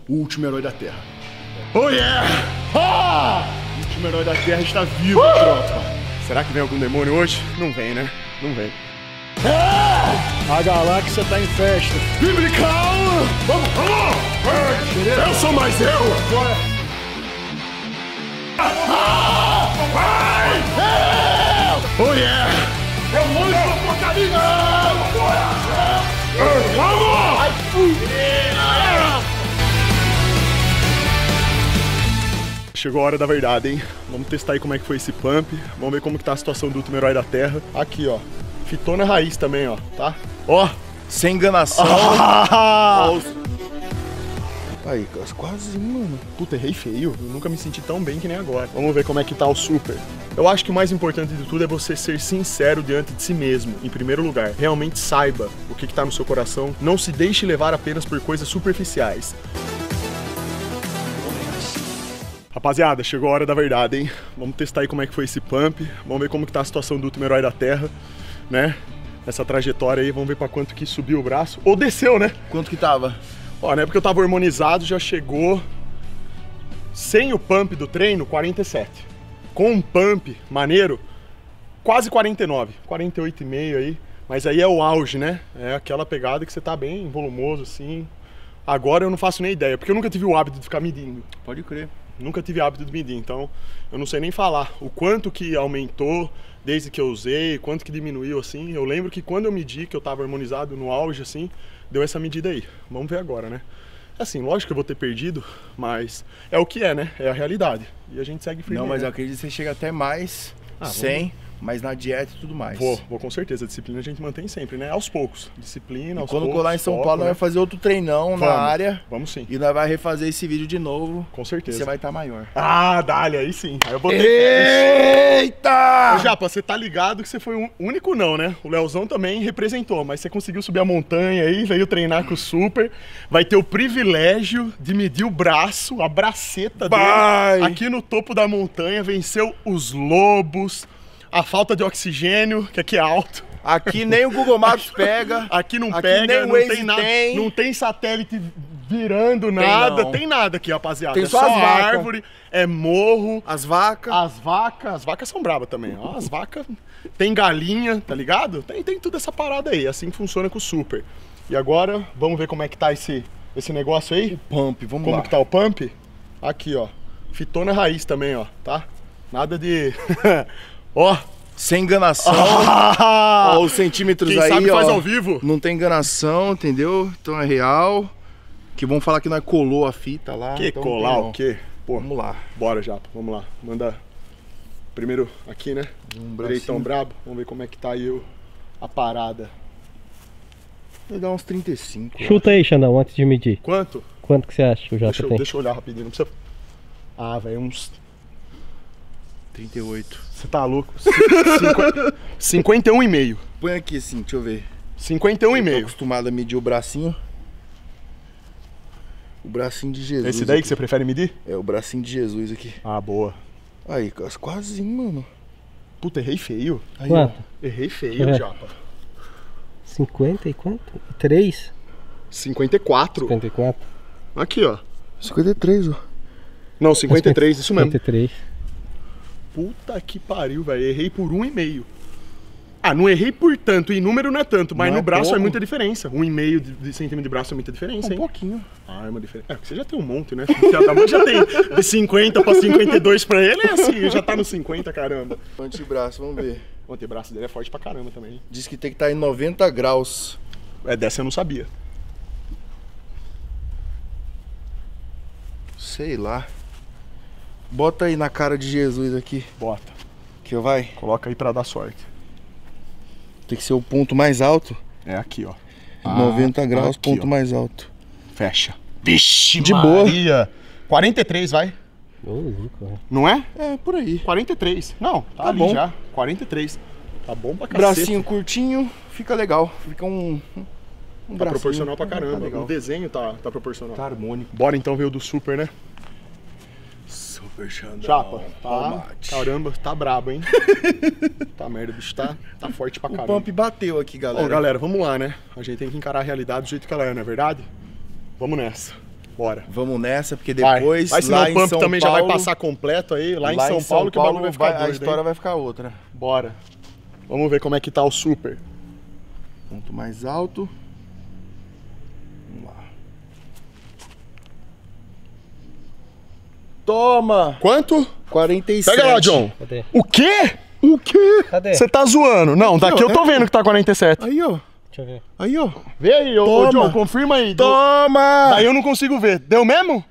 O último herói da Terra. Oh yeah! Ah! O último herói da Terra está vivo, tropa. Será que vem algum demônio hoje? Não vem, né? Não vem. A galáxia tá em festa. Biblical! Vamos! Eu sou mais eu! Oh yeah! É o monstro do apocalipse! Vamos! Chegou a hora da verdade, hein? Vamos testar aí como é que foi esse pump. Vamos ver como que tá a situação do último herói da Terra. Aqui, ó. Fitona raiz também, ó. Tá? Ó! Sem enganação. Aí, quase, mano. Puta, errei feio. Eu nunca me senti tão bem que nem agora. Vamos ver como é que tá o super. Eu acho que o mais importante de tudo é você ser sincero diante de si mesmo, em primeiro lugar. Realmente saiba o que tá no seu coração. Não se deixe levar apenas por coisas superficiais. Rapaziada, chegou a hora da verdade, hein? Vamos testar aí como é que foi esse pump. Vamos ver como que tá a situação do último herói da Terra, né? Essa trajetória aí, vamos ver pra quanto que subiu o braço. Ou desceu, né? Quanto que tava? Ó, né? Porque eu tava hormonizado, já chegou sem o pump do treino, 47. Com um pump maneiro, quase 49. 48,5 aí. Mas aí é o auge, né? É aquela pegada que você tá bem volumoso, assim. Agora eu não faço nem ideia, porque eu nunca tive o hábito de ficar medindo. Pode crer. Nunca tive hábito de medir, então eu não sei nem falar o quanto que aumentou desde que eu usei, quanto que diminuiu, assim. Eu lembro que quando eu medi, que eu tava harmonizado no auge, assim, deu essa medida aí. Vamos ver agora, né? Assim, lógico que eu vou ter perdido, mas é o que é, né? É a realidade. E a gente segue firme. Não, mas né? eu acredito que você chega até mais, 100, mas na dieta e tudo mais. Vou com certeza. A disciplina a gente mantém sempre, né? Aos poucos. Disciplina, aos poucos. Quando colar em São Paulo, nós vai fazer outro treinão na área. Vamos sim. E nós vai refazer esse vídeo de novo. Com certeza. E você vai estar maior. Ah, dale, aí sim. Aí eu botei. Eita! Ô, Japa, você tá ligado que você foi o único não, né? O Leozão também representou, mas você conseguiu subir a montanha aí, veio treinar com o Super. Vai ter o privilégio de medir o braço, a braceta dele aqui no topo da montanha. Venceu os lobos, a falta de oxigênio, que aqui é alto. Aqui nem o Google Maps pega. Aqui não pega, não tem nada. Não tem satélite virando nada. Tem nada aqui, rapaziada. Tem é só só as vacas. árvore, é morro. As vacas. As vacas são bravas também. Ó, as vacas tem galinha, tá ligado? Tem tudo essa parada aí. Assim que funciona com o Super. E agora, vamos ver como é que tá esse negócio aí? O pump, vamos lá. Como que tá o pump? Aqui, ó. Fitona raiz também, ó, tá? Nada de... Ó. Sem enganação. Ó, os centímetros Quem aí, sabe ó. faz ao vivo. Não tem enganação, entendeu? Então é real. Que vão falar que nós colou a fita lá. Que então colar o quê? Pô, vamos lá. Bora, Japa, vamos lá. Manda primeiro aqui, né? Direitão brabo. Vamos ver como é que tá aí a parada. Vai dar uns 35. Chuta aí, Xandão, antes de medir. Quanto? Quanto que você acha que o Japa tem? Deixa eu olhar rapidinho, não precisa... Ah, velho, uns... 38. Você tá louco? 51,5. Põe aqui assim, deixa eu ver. 51,5. Tô acostumado a medir o bracinho. O bracinho de Jesus. Esse daí aqui. que você prefere medir? É o bracinho de Jesus aqui. Ah, boa. Aí, quase, mano. Puta, errei feio. Aí, Quanto? Errei feio, Japa. 50 e quanto? 3? 54. 54. Aqui, ó. 53, ó. Não, 53, isso mesmo. 53. Puta que pariu, velho. Errei por 1,5. Ah, não errei por tanto. Em número não é tanto, mas Não no é braço pouco. é muita diferença. 1,5 de centímetro de braço é muita diferença, hein? pouquinho. Ah, é uma diferença. É, porque você já tem um monte, né? Já tem de 50 pra 52 pra ele, é assim, já tá no 50, caramba. Antebraço, vamos ver. O antebraço dele é forte pra caramba também. Diz que tem que estar em 90 graus. É, dessa eu não sabia. Sei lá. Bota aí na cara de Jesus aqui. Bota. Que vai. Coloca aí pra dar sorte. Tem que ser o ponto mais alto. É aqui, ó. 90 graus, aqui, ponto ó. mais alto. Fecha. Vixe, De Maria. 43, vai. Ô, louco. Não é? É, por aí. 43. Não, tá ali bom. já. 43. Tá bom pra cacete. Bracinho curtinho, fica legal. Fica um Tá bracinho. proporcional pra Tá caramba. legal. O desenho tá proporcional. Tá harmônico. Bora então ver o do Super, né? Super Xandão. Chapa, tá, Palmate. caramba, tá brabo, hein? Tá merda, o bicho tá forte pra O caramba. pump bateu aqui, galera. Bom, galera, vamos lá, né? A gente tem que encarar a realidade do jeito que ela é, não é verdade? Vamos nessa. Bora. Vamos nessa, porque depois vai senão lá o pump em São também Paulo, já vai passar completo aí. Lá em São Paulo que o bagulho vai ficar doido, a história vai ficar outra. Bora. Vamos ver como é que tá o super. Ponto mais alto. Vamos lá. Toma! Quanto? 47. Pega lá, John. Cadê? O quê? O quê? Cadê? Você tá zoando. Não, daqui eu tô vendo que tá 47. Aí, ó. Deixa eu ver. Aí, ó. Vê aí, ô Toma. John, confirma aí. Toma! Daí eu não consigo ver. Deu mesmo?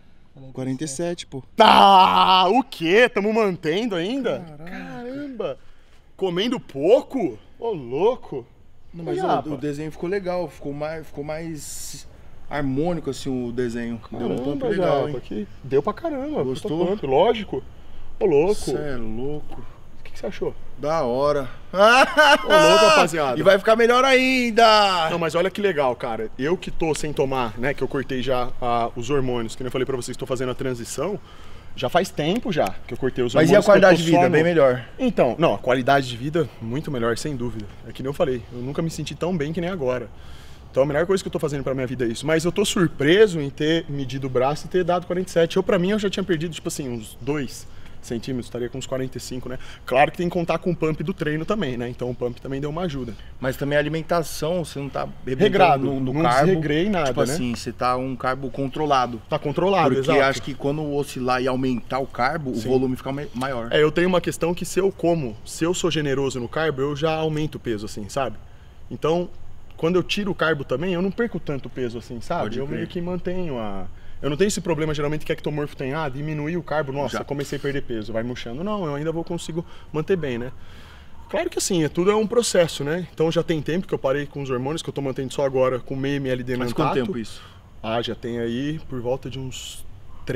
47, pô. Ah, o quê? Tamo mantendo ainda? Caramba. Comendo pouco? Ô, louco. Não, mas Olha, o desenho ficou legal. Ficou mais harmônico, assim, o desenho. Deu um pump Caramba, legal, Japa, hein? aqui. Deu pra caramba. Gostou? puta pump, lógico. Ô, louco. Cê é louco. O que você achou? Da hora. Ô, louco, rapaziada. E vai ficar melhor ainda. Não, mas olha que legal, cara. Eu que tô sem tomar, né, que eu cortei já os hormônios, que nem eu falei pra vocês, tô fazendo a transição, já faz tempo já que eu cortei os Mas hormônios. e a qualidade que de eu tô vida? só Bem melhor. Então, não, a qualidade de vida muito melhor, sem dúvida. É que nem eu falei, eu nunca me senti tão bem que nem agora. Então a melhor coisa que eu tô fazendo pra minha vida é isso. Mas eu tô surpreso em ter medido o braço e ter dado 47. Pra mim, eu já tinha perdido, tipo assim, uns 2 centímetros, estaria com uns 45, né? Claro que tem que contar com o pump do treino também, né? Então o pump também deu uma ajuda. Mas também a alimentação, você não tá Regrado, no não carbo. desregrei nada, tipo né? assim, você tá um carbo controlado. Tá controlado, Porque exato. acho que quando oscilar e aumentar o carbo, Sim. o volume fica maior. É, eu tenho uma questão que se eu sou generoso no carbo, eu já aumento o peso, assim, sabe? Então, quando eu tiro o carbo também, eu não perco tanto peso, assim, sabe? Pode Eu crer. meio que mantenho a... Eu não tenho esse problema, geralmente, que ectomorfo tem. Ah, diminuir o carbo, nossa, Já. comecei a perder peso, vai murchando. Não, eu ainda consigo manter bem, né? Claro que assim, tudo é um processo, né? Então já tem tempo que eu parei com os hormônios, que eu tô mantendo só agora com meio ml de Mas Nantato. quanto tempo isso? Ah, já tem aí por volta de uns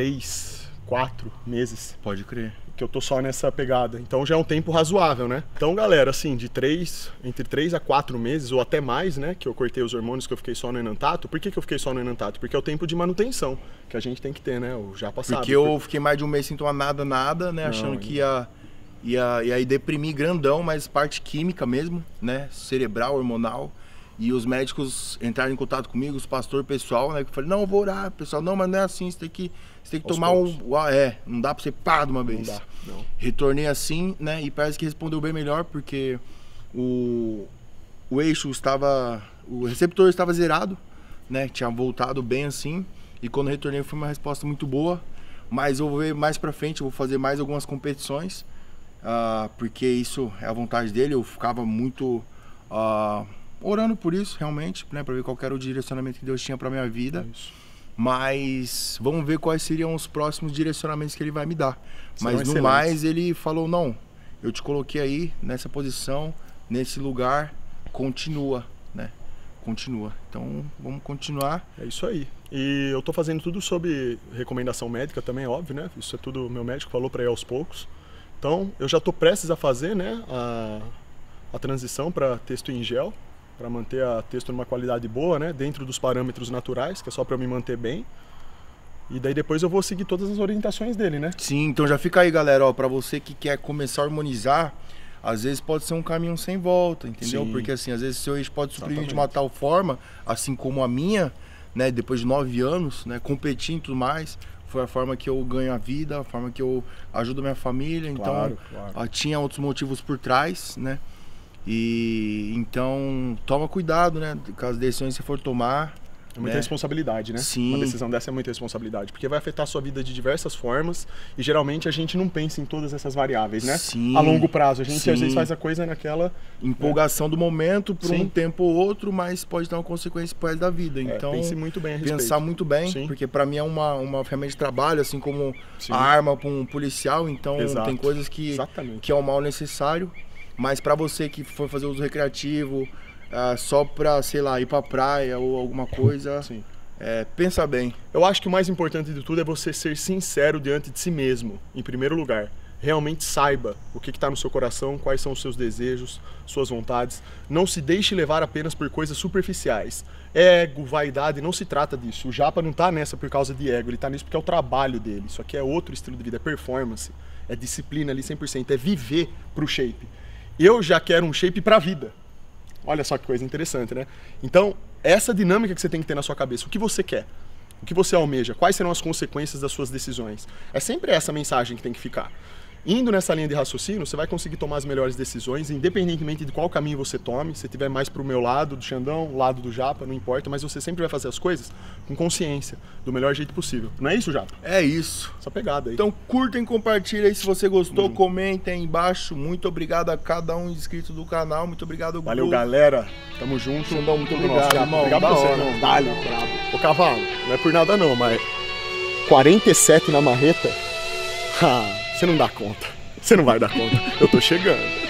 3, 4 meses. Pode crer. Que eu tô só nessa pegada. Então já é um tempo razoável, né? Então, galera, assim, entre 3 a 4 meses, ou até mais, né? Que eu cortei os hormônios, que eu fiquei só no Enantato. Por que eu fiquei só no Enantato? Porque é o tempo de manutenção que a gente tem que ter, né? O já passado. Porque eu fiquei mais de um mês sem tomar nada, né? Não, achando que ia deprimir grandão, mas parte química mesmo, né? Cerebral, hormonal. E os médicos entraram em contato comigo, os pastor pessoal, né? Que eu falei, não, eu vou orar, pessoal. Não, mas não é assim, você tem que Aos tomar poucos. não dá pra você pá de uma vez. Não dá, não. Retornei assim, né? E parece que respondeu bem melhor, porque o eixo estava... O receptor estava zerado, né? Tinha voltado bem assim. E quando retornei foi uma resposta muito boa. Mas eu vou ver mais pra frente, eu vou fazer mais algumas competições. Porque isso é a vontade dele. Eu ficava muito orando por isso, realmente, né? Pra ver qual era o direcionamento que Deus tinha pra minha vida. Isso. Mas vamos ver quais seriam os próximos direcionamentos que ele vai me dar. Serão Mas no excelentes. mais ele falou, não, eu te coloquei aí nessa posição, nesse lugar, continua, né? Continua. Então vamos continuar. É isso aí. E eu tô fazendo tudo sob recomendação médica também, óbvio, né? Isso é tudo meu médico falou pra ir aos poucos. Então, eu já tô prestes a fazer, né, a transição para texto em gel, para manter a texto numa qualidade boa, né, dentro dos parâmetros naturais, que é só para eu me manter bem. E daí depois eu vou seguir todas as orientações dele, né? Sim, então já fica aí, galera, ó, pra você que quer começar a harmonizar, às vezes pode ser um caminho sem volta, entendeu? Sim. Porque assim, às vezes seu eixo pode suprimir de uma Exatamente. tal forma, assim como a minha, né, depois de 9 anos, né, competindo e tudo mais, foi a forma que eu ganho a vida, a forma que eu ajudo a minha família, Claro, então claro. tinha outros motivos por trás, né? E então toma cuidado, né, com as decisões que você for tomar. É muita responsabilidade, né? Sim. Uma decisão dessa é muita responsabilidade, porque vai afetar a sua vida de diversas formas e geralmente a gente não pensa em todas essas variáveis, né? Sim. A longo prazo, a gente Sim. às vezes faz a coisa naquela... Empolgação do momento por Sim. um tempo ou outro, mas pode ter uma consequência pro resto da vida. Então, pense muito bem a respeito. pensar muito bem, Sim. porque pra mim é uma ferramenta de trabalho, assim como Sim. a arma para um policial. Então, Exato. tem coisas que Exatamente. é o mal necessário. Mas pra você que for fazer uso recreativo, só pra, sei lá, ir pra praia ou alguma coisa, Sim. pensa bem. Eu acho que o mais importante de tudo é você ser sincero diante de si mesmo, em primeiro lugar. Realmente saiba o que está no seu coração, quais são os seus desejos, suas vontades. Não se deixe levar apenas por coisas superficiais. Ego, vaidade, não se trata disso. O Japa não tá nessa por causa de ego, ele tá nisso porque é o trabalho dele. Isso aqui é outro estilo de vida, é performance, é disciplina ali 100%, é viver pro shape. Eu já quero um shape pra vida. Olha só que coisa interessante, né? Então, essa dinâmica que você tem que ter na sua cabeça, o que você quer? O que você almeja? Quais serão as consequências das suas decisões? É sempre essa mensagem que tem que ficar. Indo nessa linha de raciocínio, você vai conseguir tomar as melhores decisões, independentemente de qual caminho você tome. Se estiver mais pro meu lado, do Xandão, lado do Japa, não importa, mas você sempre vai fazer as coisas com consciência, do melhor jeito possível. Não é isso, Japa? É isso. Essa pegada aí. Então curtem, compartilhem aí se você gostou, comentem aí embaixo. Muito obrigado a cada um inscrito do canal, muito obrigado, valeu, Gu. galera. Tamo junto. Xandão, muito obrigado, Nossa, irmão. Obrigado Da a você, hora, irmão. bravo. Ô, Cavalo, não é por nada não, mas 47 na marreta, você não dá conta. Você não vai dar conta. Eu tô chegando.